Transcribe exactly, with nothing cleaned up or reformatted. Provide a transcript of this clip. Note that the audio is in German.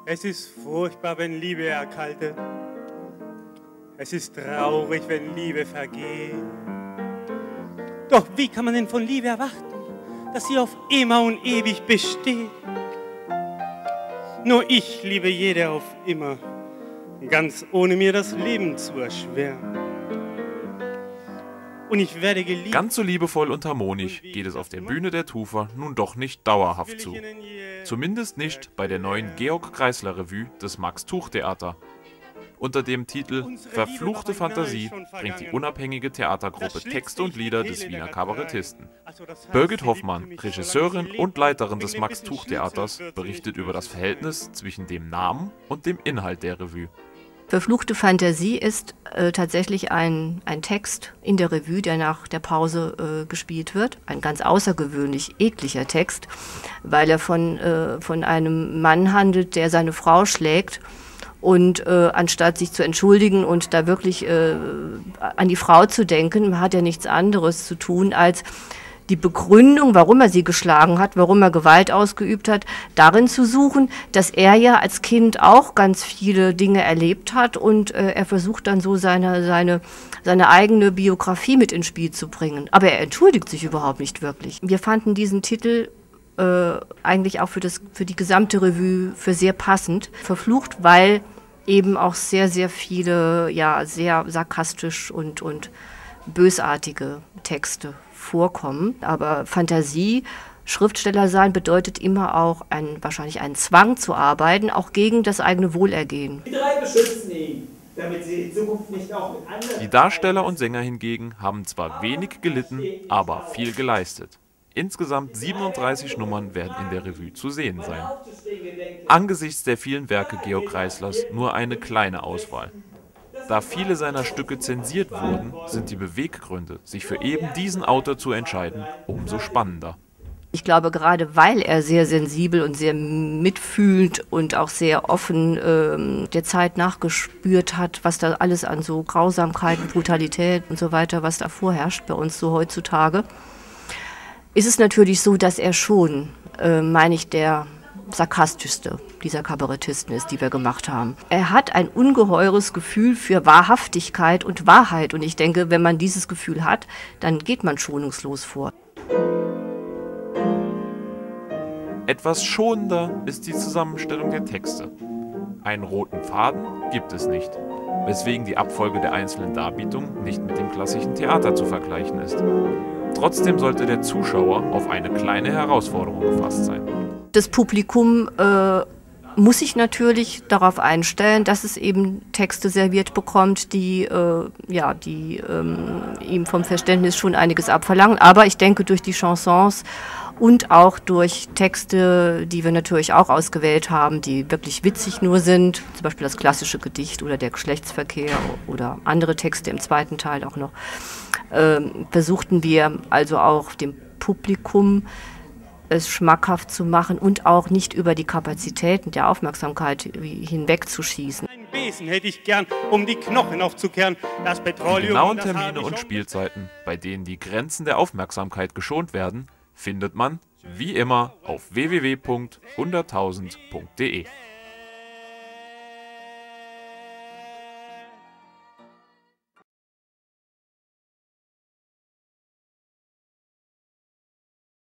Es ist furchtbar, wenn Liebe erkaltet. Es ist traurig, wenn Liebe vergeht. Doch wie kann man denn von Liebe erwarten, dass sie auf immer und ewig besteht? Nur ich liebe jede auf immer, ganz ohne mir das Leben zu erschweren. Und ich werde geliebt. Ganz so liebevoll und harmonisch geht es auf der Bühne der Tufer nun doch nicht dauerhaft zu. Zumindest nicht bei der neuen Georg-Kreisler-Revue des Max-Tuch-Theater. Unter dem Titel Verfluchte Fantasie bringt die unabhängige Theatergruppe Texte und Lieder des Wiener Kabarettisten. Birgit Hoffmann, Regisseurin und Leiterin des Max-Tuch-Theaters, berichtet über das Verhältnis zwischen dem Namen und dem Inhalt der Revue. Verfluchte Fantasie ist äh, tatsächlich ein, ein Text in der Revue, der nach der Pause äh, gespielt wird. Ein ganz außergewöhnlich ekliger Text, weil er von, äh, von einem Mann handelt, der seine Frau schlägt. Und äh, anstatt sich zu entschuldigen und da wirklich äh, an die Frau zu denken, hat er nichts anderes zu tun, als die Begründung, warum er sie geschlagen hat, warum er Gewalt ausgeübt hat, darin zu suchen, dass er ja als Kind auch ganz viele Dinge erlebt hat und äh, er versucht dann so seine, seine, seine eigene Biografie mit ins Spiel zu bringen. Aber er entschuldigt sich überhaupt nicht wirklich. Wir fanden diesen Titel äh, eigentlich auch für, das, für die gesamte Revue für sehr passend. Verflucht, weil eben auch sehr, sehr viele, ja, sehr sarkastisch und, und bösartige Texte vorkommen. Aber Fantasie, Schriftsteller sein, bedeutet immer auch ein, wahrscheinlich einen Zwang zu arbeiten, auch gegen das eigene Wohlergehen. Die drei beschützen ihn, damit sie in Zukunft nicht auch mit anderen... Die Darsteller und Sänger hingegen haben zwar wenig gelitten, aber viel geleistet. Insgesamt siebenunddreißig Nummern werden in der Revue zu sehen sein. Angesichts der vielen Werke Georg Kreislers nur eine kleine Auswahl. Da viele seiner Stücke zensiert wurden, sind die Beweggründe, sich für eben diesen Autor zu entscheiden, umso spannender. Ich glaube, gerade weil er sehr sensibel und sehr mitfühlend und auch sehr offen ähm, der Zeit nachgespürt hat, was da alles an so Grausamkeiten, Brutalität und so weiter, was da vorherrscht bei uns so heutzutage, ist es natürlich so, dass er schon, äh, meine ich, der sarkastischste dieser Kabarettisten ist, die wir gemacht haben. Er hat ein ungeheures Gefühl für Wahrhaftigkeit und Wahrheit. Und ich denke, wenn man dieses Gefühl hat, dann geht man schonungslos vor. Etwas schonender ist die Zusammenstellung der Texte. Einen roten Faden gibt es nicht, weswegen die Abfolge der einzelnen Darbietungen nicht mit dem klassischen Theater zu vergleichen ist. Trotzdem sollte der Zuschauer auf eine kleine Herausforderung gefasst sein. Das Publikum äh, muss sich natürlich darauf einstellen, dass es eben Texte serviert bekommt, die, äh, ja, die ähm, ihm vom Verständnis schon einiges abverlangen. Aber ich denke, durch die Chansons und auch durch Texte, die wir natürlich auch ausgewählt haben, die wirklich witzig nur sind, zum Beispiel das klassische Gedicht oder der Geschlechtsverkehr oder andere Texte im zweiten Teil auch noch, äh, versuchten wir also auch dem Publikum es schmackhaft zu machen und auch nicht über die Kapazitäten der Aufmerksamkeit hinwegzuschießen. Einen Besen hätte ich gern, um die Knochen aufzukehren. Das Petroleum. Die genauen Termine und Spielzeiten, bei denen die Grenzen der Aufmerksamkeit geschont werden, findet man, wie immer, auf w w w punkt hunderttausend punkt de.